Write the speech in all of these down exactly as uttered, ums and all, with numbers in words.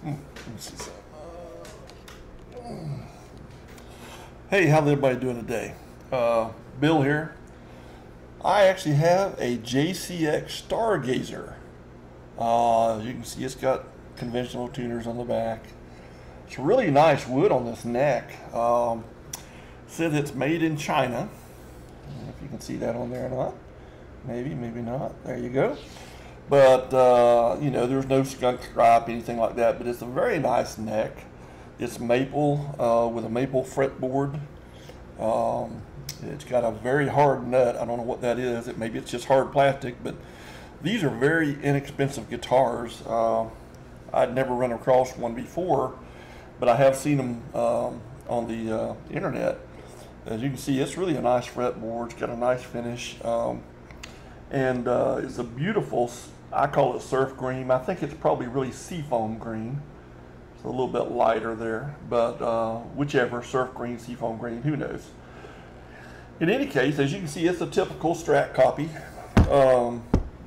Let me see something. Hey, how's everybody doing today? Uh, Bill here. I actually have a J C X Stargazer. Uh, as you can see, it's got conventional tuners on the back. It's really nice wood on this neck. Um, says it's made in China. I don't know if you can see that on there or not. Maybe, maybe not. There you go. But, uh, you know, there's no skunk stripe, anything like that. But it's a very nice neck. It's maple uh, with a maple fretboard. Um, it's got a very hard nut. I don't know what that is. It, maybe it's just hard plastic. But these are very inexpensive guitars. Uh, I'd never run across one before, but I have seen them um, on the uh, internet. As you can see, it's really a nice fretboard. It's got a nice finish. Um, and uh, it's a beautiful, I call it surf green. I think it's probably really seafoam green. It's a little bit lighter there, but uh, whichever, surf green, seafoam green, who knows. In any case, as you can see, it's a typical Strat copy. Um,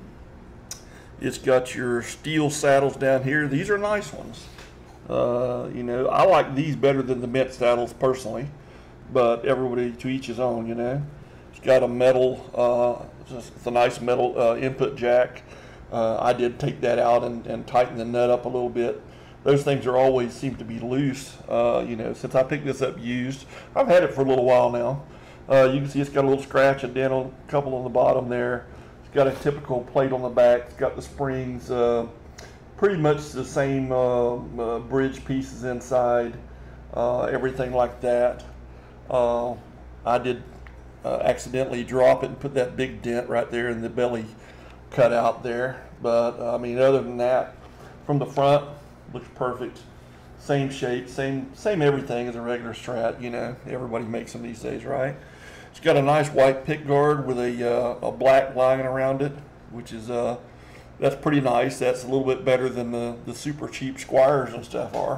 it's got your steel saddles down here. These are nice ones. Uh, you know, I like these better than the mint saddles personally, but everybody to each his own, you know. It's got a metal, uh, it's a nice metal uh, input jack. Uh, I did take that out and, and tighten the nut up a little bit. Those things are always seem to be loose, uh, you know, since I picked this up used. I've had it for a little while now. Uh, you can see it's got a little scratch, a dent, a couple on the bottom there. It's got a typical plate on the back. It's got the springs, uh, pretty much the same uh, uh, bridge pieces inside, uh, everything like that. Uh, I did uh, accidentally drop it and put that big dent right there in the belly cut out there. But uh, I mean, other than that, from the front, looks perfect. Same shape, same same everything as a regular Strat. You know, everybody makes them these days, right? It's got a nice white pick guard with a uh, a black line around it, which is uh that's pretty nice. That's a little bit better than the the super cheap Squires and stuff are.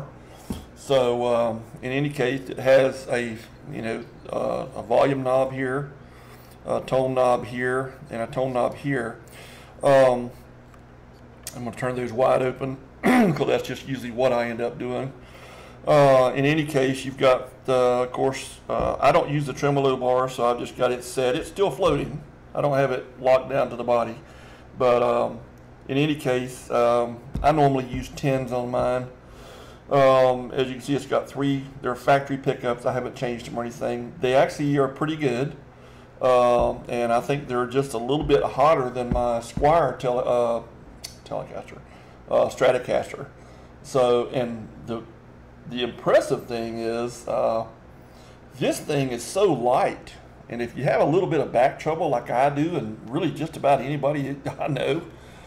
So um, in any case, it has a you know uh, a volume knob here, a tone knob here, and a tone knob here. Um, I'm going to turn those wide open because that's just usually what I end up doing. Uh, in any case, you've got, uh, of course, uh, I don't use the tremolo bar, so I've just got it set. It's still floating. I don't have it locked down to the body. But um, in any case, um, I normally use tens on mine. Um, as you can see, it's got three, they're factory pickups. I haven't changed them or anything. They actually are pretty good. Um, and I think they're just a little bit hotter than my Squire tele, uh, Telecaster, uh, Stratocaster. So, and the the impressive thing is, uh, this thing is so light. And if you have a little bit of back trouble like I do, and really just about anybody I know,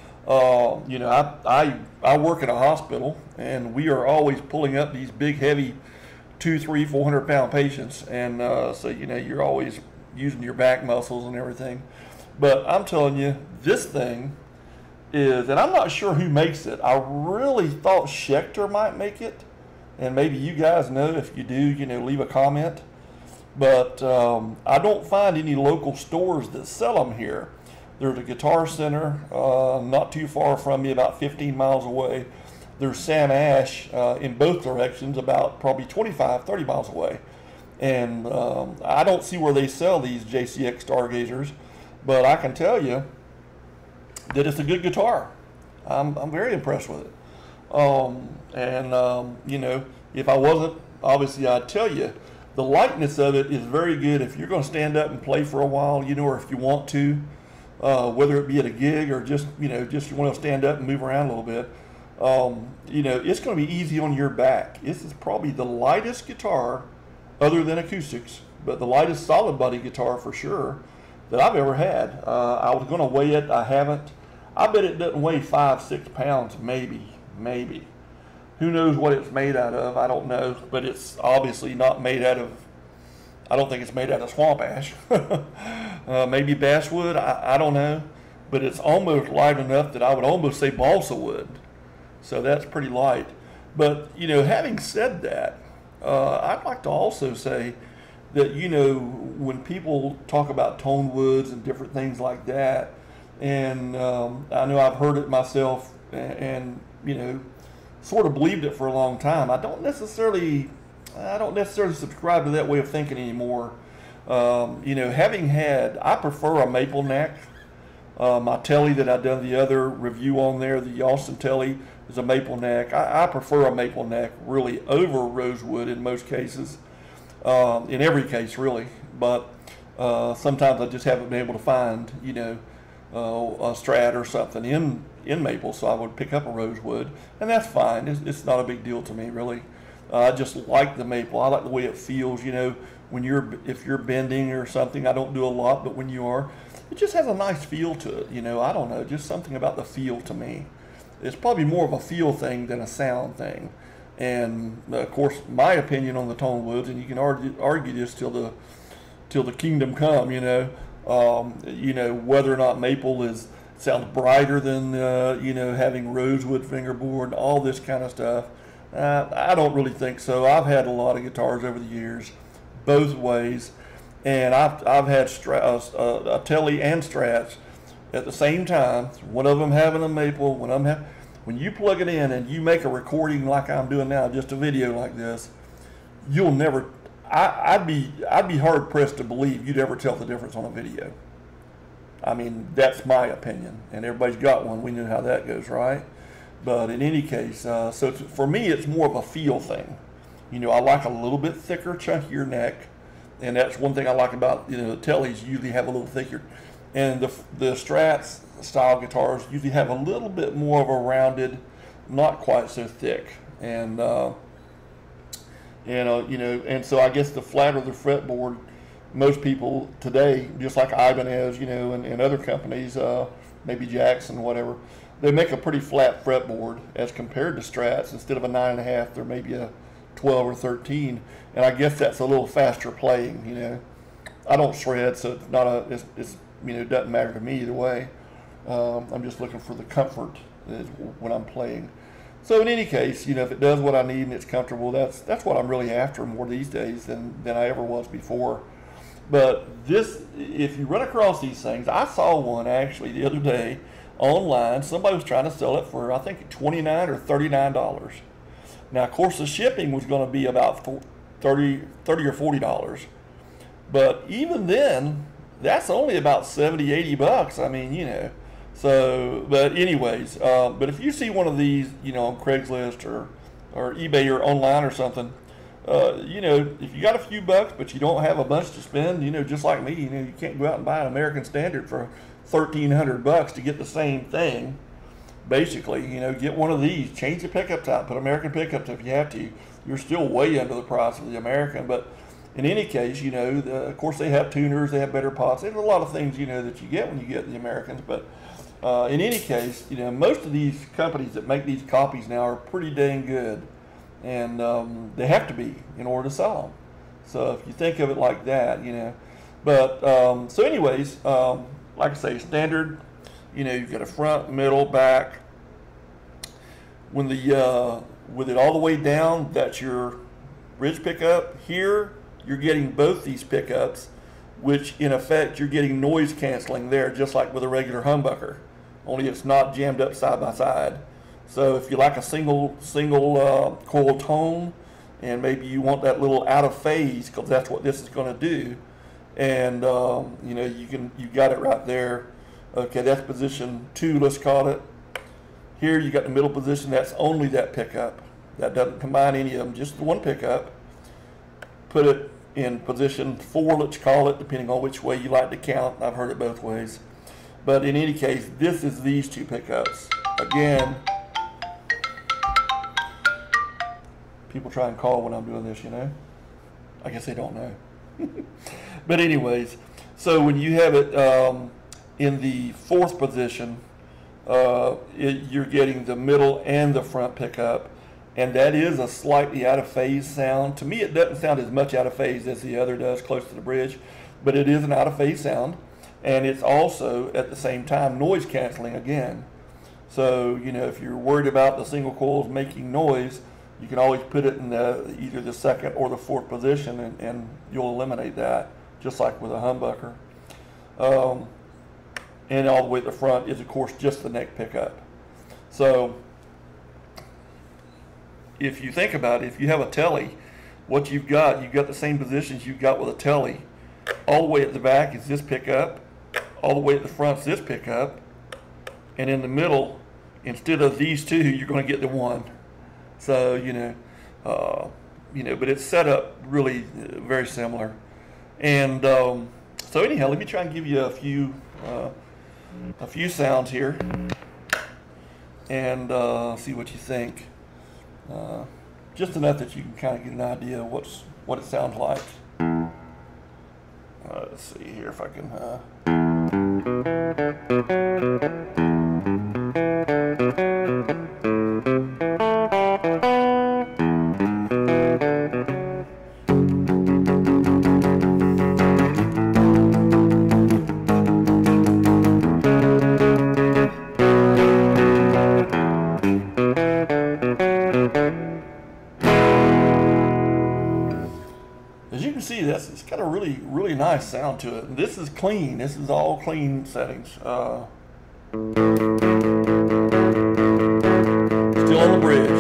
uh, you know, I, I I work in a hospital, and we are always pulling up these big, heavy, two, three, four hundred pound patients, and uh, so you know you're always using your back muscles and everything. But I'm telling you, this thing is, and I'm not sure who makes it. I really thought Schecter might make it, and maybe you guys know. If you do, you know, leave a comment. But um, I don't find any local stores that sell them here. There's a Guitar Center uh, not too far from me, about fifteen miles away. There's Sam Ash uh, in both directions, about probably twenty-five, thirty miles away. And um, I don't see where they sell these J C X Stargazers, but I can tell you that it's a good guitar. I'm, I'm very impressed with it. Um, and, um, you know, if I wasn't, obviously I'd tell you, the lightness of it is very good if you're going to stand up and play for a while, you know, or if you want to, uh, whether it be at a gig or just, you know, just you want to stand up and move around a little bit. Um, you know, it's going to be easy on your back. This is probably the lightest guitar, other than acoustics, but the lightest solid body guitar for sure that I've ever had. Uh, I was going to weigh it. I haven't. I bet it doesn't weigh five, six pounds, maybe, maybe. Who knows what it's made out of? I don't know, but it's obviously not made out of, I don't think it's made out of swamp ash. uh, maybe basswood, I, I don't know, but it's almost light enough that I would almost say balsa wood. So that's pretty light. But, you know, having said that, Uh, I'd like to also say that, you know, when people talk about tone woods and different things like that, and um, I know I've heard it myself, and, and you know, sort of believed it for a long time. I don't necessarily, I don't necessarily subscribe to that way of thinking anymore. Um, you know, having had, I prefer a maple neck. Uh, my Telly that I've done the other review on there, the Austin Telly, is a maple neck. I, I prefer a maple neck really over rosewood in most cases, um, in every case really. But uh, sometimes I just haven't been able to find, you know, uh, a Strat or something in in maple, so I would pick up a rosewood, and that's fine. It's, it's not a big deal to me really. Uh, I just like the maple. I like the way it feels. You know, when you're if you're bending or something, I don't do a lot, but when you are, it just has a nice feel to it. You know, I don't know, just something about the feel to me. It's probably more of a feel thing than a sound thing. And of course, my opinion on the tone woods, and you can argue, argue this till the till the kingdom come. You know, um, you know whether or not maple is sounds brighter than uh, you know having rosewood fingerboard, all this kind of stuff. Uh, I don't really think so. I've had a lot of guitars over the years, both ways, and I've I've had Strat, uh, a Telly and Strats at the same time. One of them having a maple, one of them have, when you plug it in and you make a recording like I'm doing now, just a video like this, you'll never. I, I'd be I'd be hard pressed to believe you'd ever tell the difference on a video. I mean, that's my opinion, and everybody's got one. We know how that goes, right? But in any case, uh, so it's, for me, it's more of a feel thing. You know, I like a little bit thicker, chunkier neck, and that's one thing I like about, you know, the Tellys usually have a little thicker, and the the Strats style guitars usually have a little bit more of a rounded, not quite so thick, and uh, and uh, you know, and so I guess the flatter the fretboard, most people today, just like Ibanez, you know, and, and other companies, uh, maybe Jackson, whatever, they make a pretty flat fretboard as compared to Strats. Instead of a nine and a half, they're maybe a twelve or thirteen, and I guess that's a little faster playing. You know, I don't shred, so it's not a, it's, it's you know, it doesn't matter to me either way. Um, I'm just looking for the comfort when I'm playing. So in any case, you know, if it does what I need and it's comfortable, that's that's what I'm really after more these days than than I ever was before. But this, if you run across these things, I saw one actually the other day online. Somebody was trying to sell it for, I think, twenty-nine or thirty-nine dollars. Now, of course, the shipping was going to be about thirty, thirty or forty dollars. But even then, that's only about seventy, eighty bucks. I mean, you know. So, but anyways, uh, but if you see one of these, you know, on Craigslist or, or eBay or online or something, uh, you know, if you got a few bucks, but you don't have a bunch to spend, you know, just like me, you know, you can't go out and buy an American Standard for thirteen hundred bucks to get the same thing. Basically, you know, get one of these, change the pickup type, put American pickups if you have to. You're still way under the price of the American, but in any case, you know, the, of course they have tuners, they have better pots. There's a lot of things, you know, that you get when you get the Americans, but uh, in any case, you know, most of these companies that make these copies now are pretty dang good, and um, they have to be in order to sell them. So if you think of it like that, you know, but um, so anyways, um, like I say, standard, you know, you've got a front, middle, back. When the uh, with it all the way down, that's your bridge pickup. Here, you're getting both these pickups, which in effect you're getting noise canceling there, just like with a regular humbucker, only it's not jammed up side by side. So if you like a single single uh, coil tone, and maybe you want that little out of phase, because that's what this is going to do, and um, you know, you can you got it right there. Okay, that's position two, let's call it. Here you got the middle position, that's only that pickup. That doesn't combine any of them, just the one pickup. Put it in position four, let's call it, depending on which way you like to count. I've heard it both ways. But in any case, this is these two pickups. Again, people try and call when I'm doing this, you know. I guess they don't know. But anyways, so when you have it um, in the fourth position, uh, it, you're getting the middle and the front pickup, and that is a slightly out of phase sound. To me, it doesn't sound as much out of phase as the other does close to the bridge, but it is an out of phase sound, and it's also at the same time noise canceling again. So, you know, if you're worried about the single coils making noise, you can always put it in the, either the second or the fourth position, and, and you'll eliminate that, just like with a humbucker. Um, and all the way to the front is, of course, just the neck pickup. So if you think about it, if you have a telly, what you've got, you've got the same positions you've got with a telly. All the way at the back is this pickup, all the way at the front is this pickup, and in the middle, instead of these two, you're going to get the one. So, you know, uh, you know, but it's set up really uh, very similar. And um, so anyhow, let me try and give you a few, uh, a few sounds here, and uh, see what you think. Uh, just enough that you can kind of get an idea of what's what it sounds like. Uh, let's see here if I can. Uh... As you can see, that's it's got a really, really nice sound to it. This is clean. This is all clean settings. Uh, still on the bridge.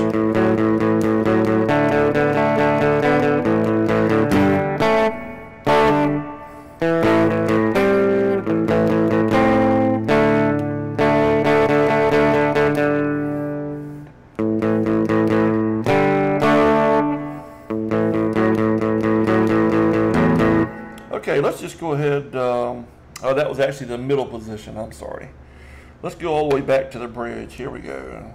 Okay, let's just go ahead. Um, oh, that was actually the middle position. I'm sorry. Let's go all the way back to the bridge. Here we go.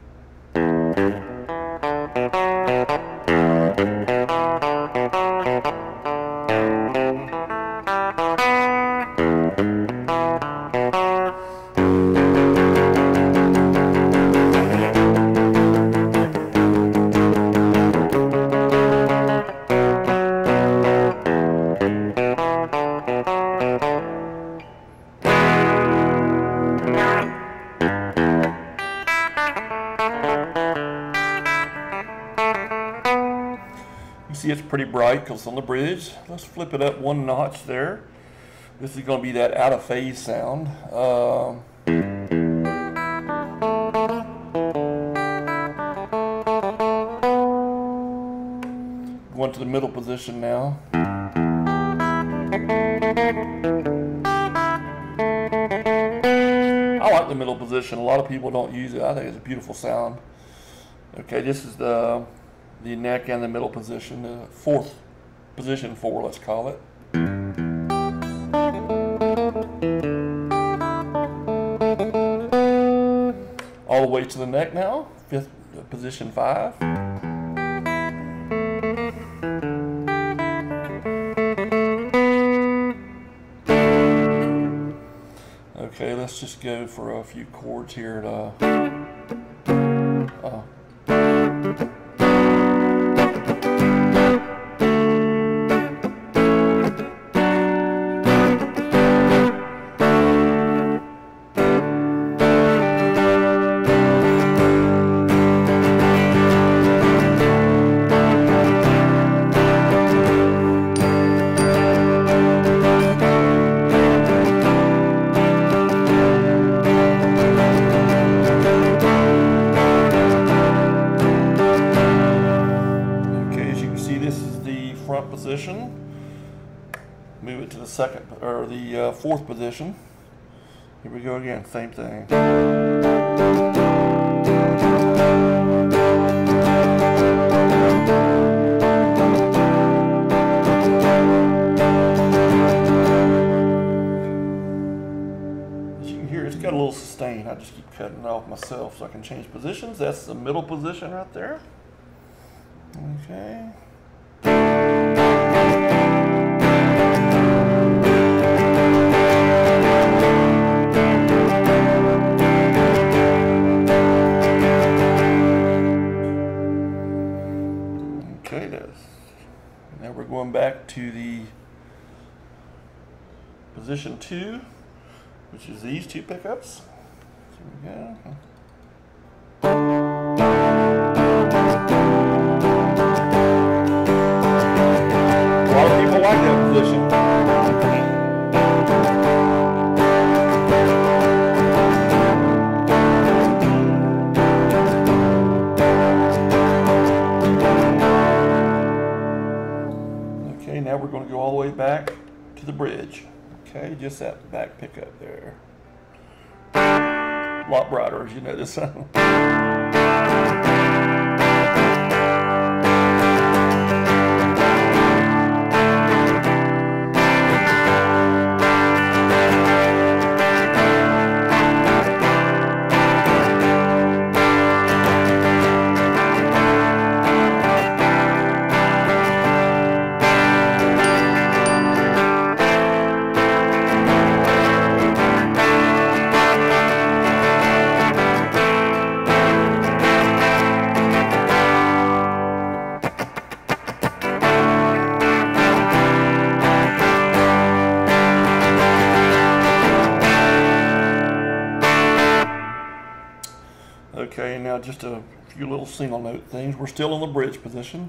You see it's pretty bright because it's on the bridge. Let's flip it up one notch there. This is going to be that out of phase sound. Um, going to the middle position now. I like the middle position. A lot of people don't use it. I think it's a beautiful sound. Okay, this is the the neck and the middle position, the fourth position four, let's call it. All the way to the neck now, fifth position five. Okay, let's just go for a few chords here to uh, front position, move it to the second or the uh, fourth position. Here we go again, same thing. As you can hear, it's got a little sustain. I just keep cutting it off myself so I can change positions. That's the middle position right there. Okay. Okay, that's, now we're going back to the position two, which is these two pickups. Here we go. A lot of people like that position. now we're going to go all the way back to the bridge. Okay, just that back pickup there. A lot brighter, as you notice. Okay, now just a few little single note things. We're still in the bridge position.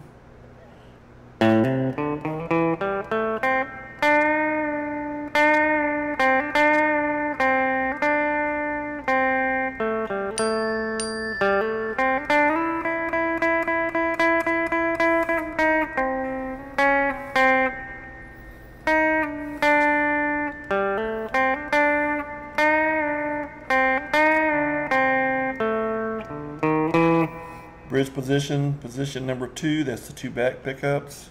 Bridge position, position number two, that's the two back pickups.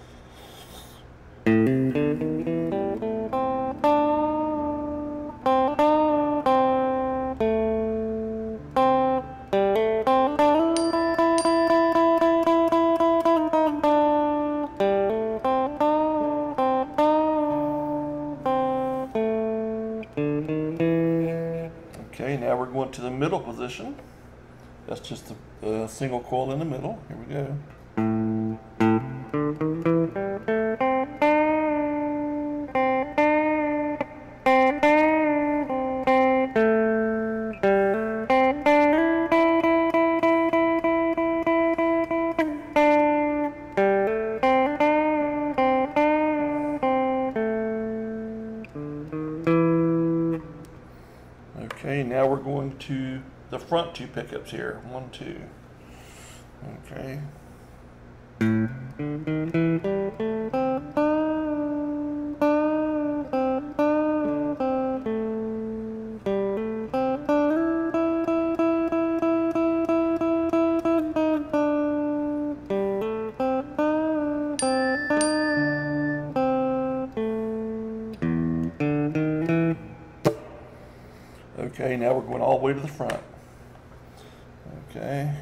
Okay, now we're going to the middle position. That's just a, a single coil in the middle. Here we go. Okay, now we're going to the front two pickups here. One, two. Okay. Okay, now we're going all the way to the front. Okay.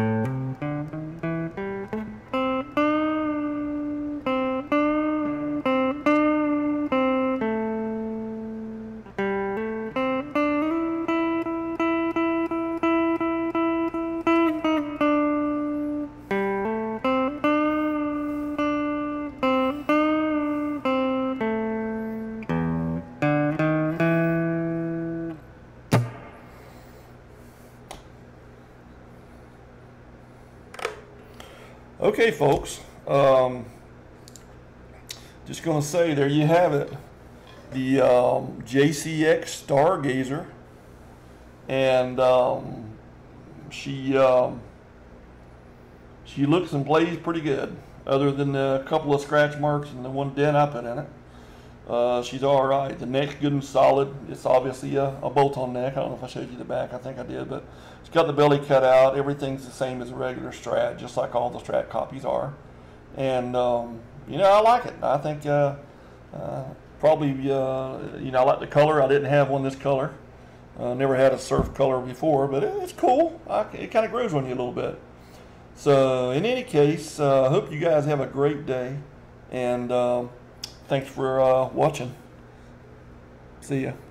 Okay, folks, um, just going to say there you have it, the um, J C X Stargazer, and um, she um, she looks and plays pretty good, other than a couple of scratch marks and the one dent I put in it. Uh, she's all right. The neck's good and solid. It's obviously a, a bolt-on neck. I don't know if I showed you the back. I think I did, but it's got the belly cut out. Everything's the same as a regular Strat, just like all the Strat copies are. And um, you know, I like it. I think uh, uh, probably uh, you know, I like the color. I didn't have one this color. Uh, never had a surf color before, but it, it's cool. I, it kind of grows on you a little bit. So in any case, I uh, hope you guys have a great day, and um, thanks for uh, watching. See ya.